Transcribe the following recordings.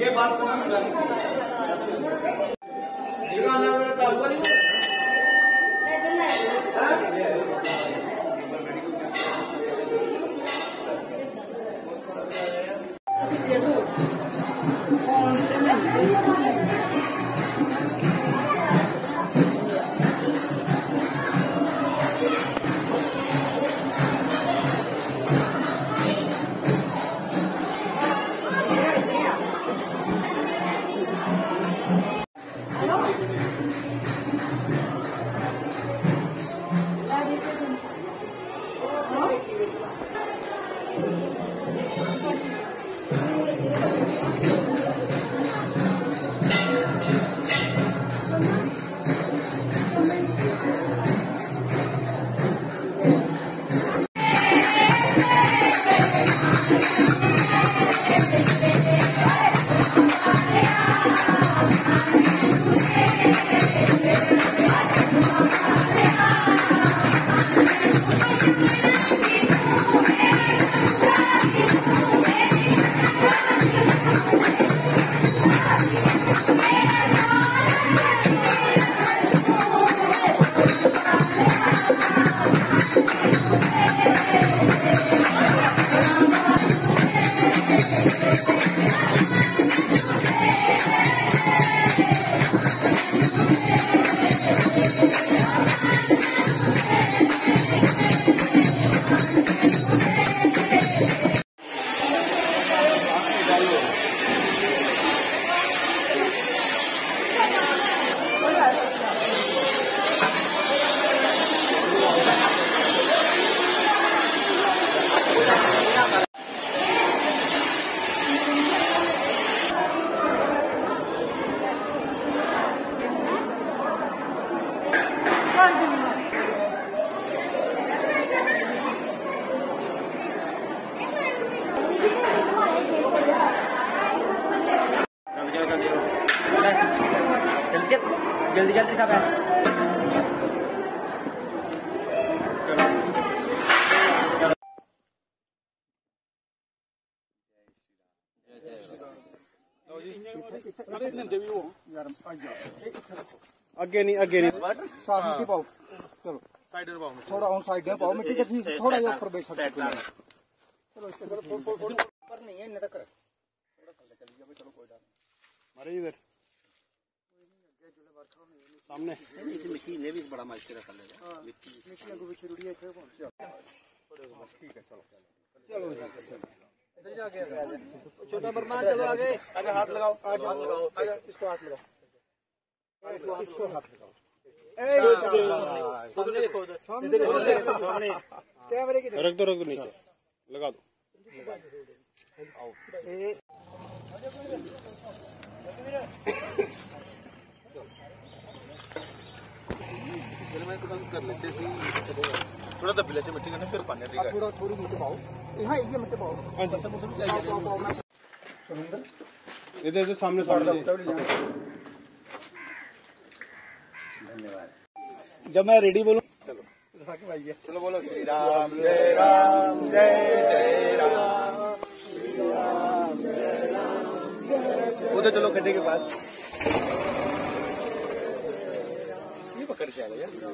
जल्दी जल्दी सब है। आगे नहीं साथ पाओ, चलो साइड में पाओ, थोड़ा ऑन साइड में पाओ, मिट्टी के थोड़ा ये ऊपर बैठ सकते हैं। चलो इसके ऊपर नहीं है, इन्हें तक रख, थोड़ा सा चल गया, चलो कोई डर नहीं। मारे इधर सामने मिट्टी ने भी बड़ा माइक रखा है, मिट्टी को भी छुड़ी है, ठीक है चलो चलो इधर जाके छोटा बरमान, चलो आगे आगे, हाथ लगाओ, आगे इसको हाथ लगाओ, इसको हाथ लगाओ, सामने देखो, उधर सामने कैमरे की रख दो नीचे लगा दो। कर लेते थोड़ा दबी लेते मिट्टी करने, फिर पानी थोड़ी मिट्टी पाओ, यहाँ ये मिट्टी पाओ, इधर इधर सामने धन्यवाद। जब मैं रेडी बोलूं चलो चलो बोलो श्री राम जय राम जय जय राम, श्री राम जय राम। उधर चलो खड्डे के पास, ये पकड़ के आ गया।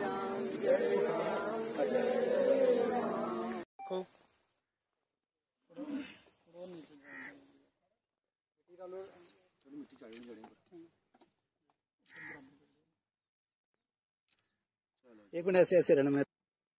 एक मिनट ऐसे रहना। मैं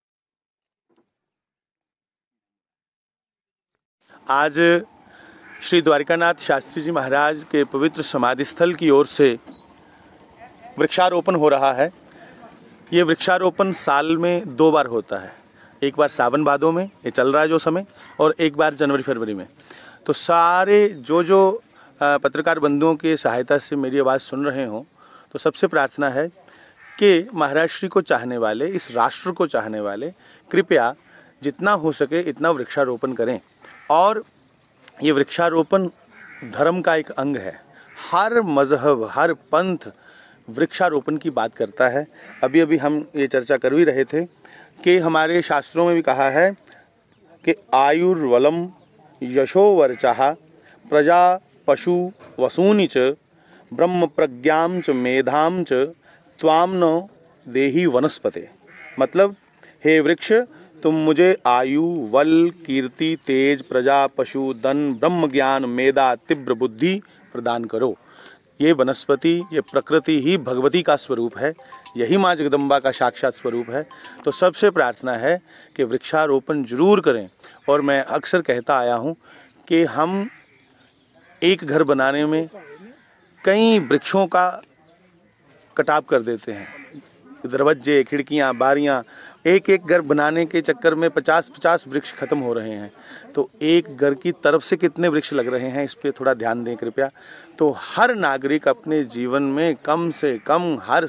आज श्री द्वारिकानाथ शास्त्री जी महाराज के पवित्र समाधि स्थल की ओर से वृक्षारोपण हो रहा है। ये वृक्षारोपण साल में 2 बार होता है, एक बार सावन भादों में, ये चल रहा है जो समय, और एक बार जनवरी फरवरी में। तो सारे जो पत्रकार बंधुओं की सहायता से मेरी आवाज़ सुन रहे हों, तो सबसे प्रार्थना है कि महाराज श्री को चाहने वाले, इस राष्ट्र को चाहने वाले, कृपया जितना हो सके इतना वृक्षारोपण करें। और ये वृक्षारोपण धर्म का एक अंग है। हर मजहब, हर पंथ वृक्षारोपण की बात करता है। अभी अभी हम ये चर्चा कर भी रहे थे कि हमारे शास्त्रों में भी कहा है कि आयुर्वलम यशोवर्चः प्रजा पशु वसूनि च ब्रह्म प्रज्ञां च मेधां च त्वाम न देहि वनस्पते। मतलब हे वृक्ष, तुम मुझे आयु, बल, कीर्ति, तेज, प्रजा, पशु, धन, ब्रह्म ज्ञान, मेधा, तीव्र बुद्धि प्रदान करो। ये वनस्पति, ये प्रकृति ही भगवती का स्वरूप है, यही माँ जगदम्बा का साक्षात स्वरूप है। तो सबसे प्रार्थना है कि वृक्षारोपण जरूर करें। और मैं अक्सर कहता आया हूँ कि हम एक घर बनाने में कई वृक्षों का कटाव कर देते हैं। दरवाजे, खिड़कियाँ, बारियाँ, एक एक घर बनाने के चक्कर में 50-50 वृक्ष खत्म हो रहे हैं। तो एक घर की तरफ से कितने वृक्ष लग रहे हैं, इस पे थोड़ा ध्यान दें कृपया। तो हर नागरिक अपने जीवन में कम से कम हर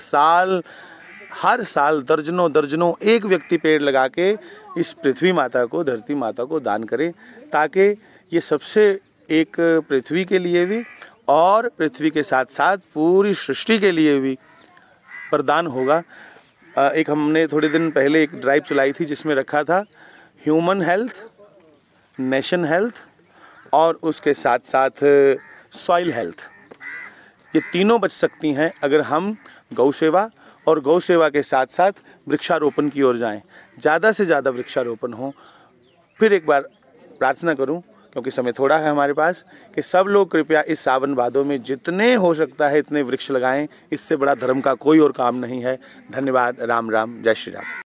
साल दर्जनों एक व्यक्ति पेड़ लगा के इस पृथ्वी माता को, धरती माता को दान करे, ताकि ये सबसे एक पृथ्वी के लिए भी और पृथ्वी के साथ साथ पूरी सृष्टि के लिए भी वरदान होगा। एक हमने थोड़े दिन पहले एक ड्राइव चलाई थी जिसमें रखा था ह्यूमन हेल्थ, नेशन हेल्थ और उसके साथ साथ सॉइल हेल्थ। ये तीनों बच सकती हैं अगर हम गौ सेवा और गौ सेवा के साथ साथ वृक्षारोपण की ओर जाएं। ज़्यादा से ज़्यादा वृक्षारोपण हो। फिर एक बार प्रार्थना करूं, क्योंकि समय थोड़ा है हमारे पास, कि सब लोग कृपया इस सावन भादों में जितने हो सकता है इतने वृक्ष लगाएं। इससे बड़ा धर्म का कोई और काम नहीं है। धन्यवाद। राम राम, जय श्री राम।